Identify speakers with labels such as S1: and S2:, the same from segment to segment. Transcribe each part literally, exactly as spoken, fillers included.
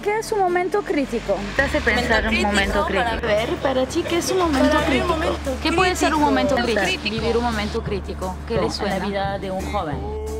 S1: ¿qué es un momento crítico?
S2: Te hace pensar un momento crítico.
S1: Para ver, para ti, ¿qué es un momento crítico?
S2: Momento ¿Qué puede ser un momento crítico? Vivir un momento crítico. ¿Qué le suena?
S1: En la vida de un joven.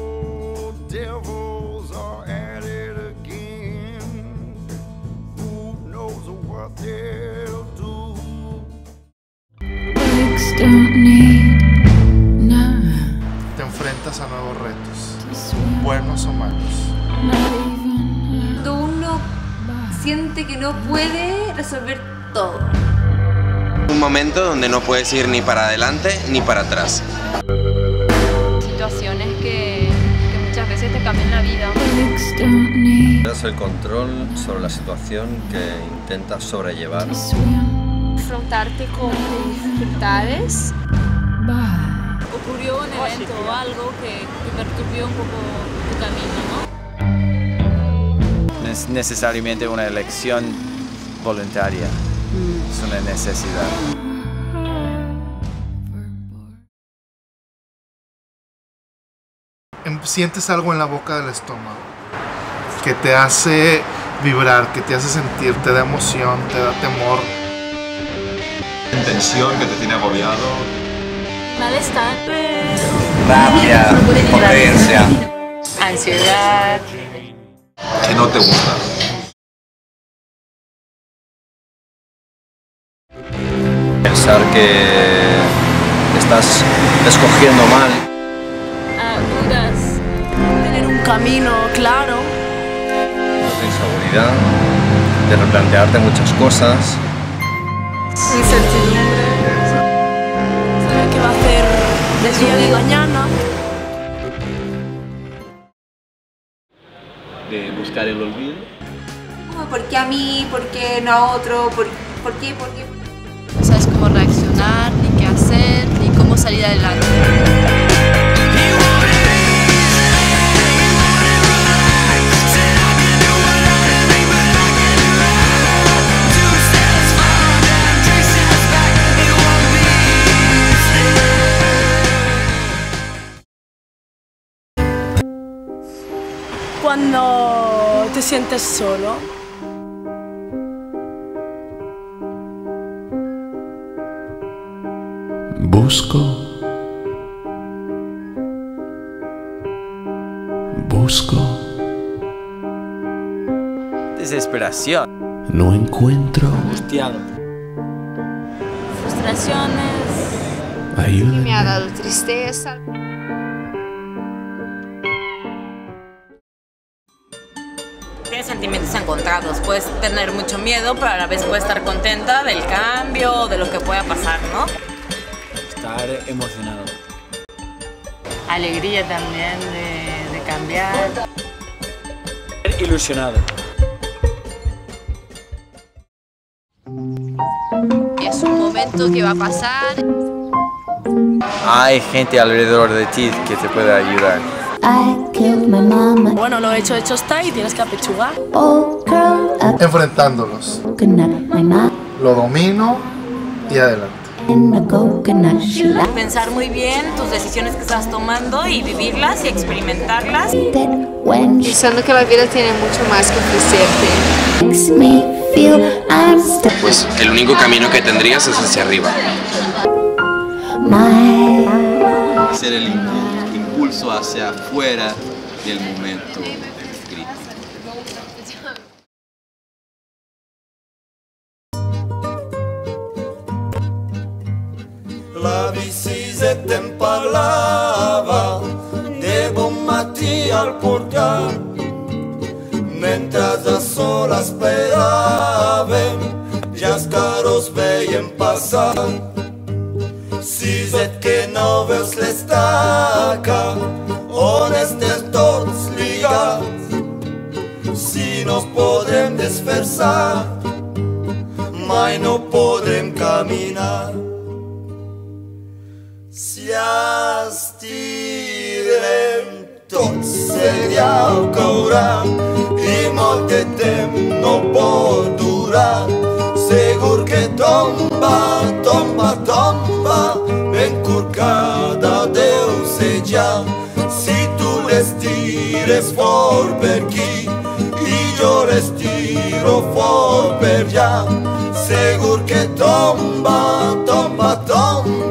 S3: Te enfrentas a nuevos retos, buenos o malos.
S4: Cuando uno siente que no puede resolver todo.
S5: Un momento donde no puedes ir ni para adelante ni para atrás.
S4: Situaciones que, que muchas veces te cambian la vida.
S6: Es el control sobre la situación que intentas sobrellevar.
S4: Afrontarte con dificultades.
S2: Ocurrió un evento o algo que, que perturbió un poco tu camino, ¿no?
S7: No es necesariamente una elección voluntaria, es una necesidad.
S3: Sientes algo en la boca del estómago que te hace vibrar, que te hace sentir, te da emoción, te da temor.
S8: Tensión que te tiene agobiado.
S2: Malestar.
S7: Rabia, impotencia.
S2: Ansiedad.
S8: Que no te gusta.
S6: Pensar que estás escogiendo mal.
S2: Ah, dudas.
S4: Tener un camino claro.
S6: De inseguridad, de replantearte muchas cosas.
S4: Incertidumbre. Saber qué va a hacer del día de mañana.
S9: De buscar el olvido.
S4: ¿Por qué a mí? ¿Por qué no a otro? ¿Por, por qué? ¿Por qué?
S2: No sabes cómo reaccionar, ni qué hacer, ni cómo salir adelante.
S4: Cuando te sientes solo.
S10: Busco, busco,
S7: Desesperación.
S10: no encuentro,
S7: Angustiado.
S2: Frustraciones.
S10: ayuda.
S4: Me ha dado tristeza.
S11: Tienes sentimientos encontrados, puedes tener mucho miedo, pero a la vez puedes estar contenta del cambio, de lo que pueda pasar, ¿no?
S7: Estar emocionado.
S11: Alegría también de, de cambiar.
S7: Ilusionado.
S4: Es un momento que va a pasar.
S7: Hay gente alrededor de ti que te puede ayudar.
S4: Bueno, lo hecho, hecho está y tienes que apechugar.
S3: Enfrentándolos. Lo domino y adelante.
S11: Pensar muy bien tus decisiones que estás tomando y vivirlas y experimentarlas.
S4: Pensando que la vida tiene mucho más que ofrecerte.
S5: Pues el único camino que tendrías es hacia arriba.
S9: Hacer el impulso hacia afuera del momento crítico.
S12: La bici se tem parlava de bon matí al portal, mentre a sola esperàvem, ja els carros veiem passar. Siset que no veus l'estaca, on estem tots lligats, si no podrem desfer-se, mai no podrem caminar. Si estirem tots el llau caurà i molt de temps no pot durar. Segur que tomba, tomba, tomba, ben corcada deu ser ja. Si tu l'estires fort per aquí i jo respiro fort per allà, segur que tomba, tomba, tomba.